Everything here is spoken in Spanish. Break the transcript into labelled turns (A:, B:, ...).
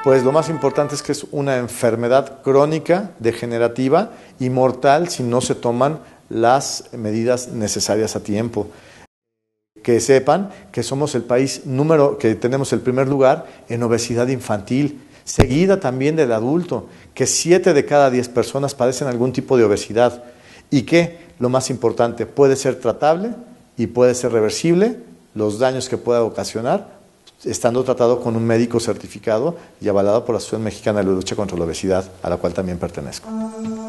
A: Pues lo más importante es que es una enfermedad crónica, degenerativa y mortal si no se toman las medidas necesarias a tiempo. Que sepan que somos el país que tenemos el primer lugar en obesidad infantil, seguida también del adulto, que 7 de cada 10 personas padecen algún tipo de obesidad y que, lo más importante, puede ser tratable y puede ser reversible los daños que pueda ocasionar estando tratado con un médico certificado y avalado por la Asociación Mexicana de Lucha contra la Obesidad, a la cual también pertenezco.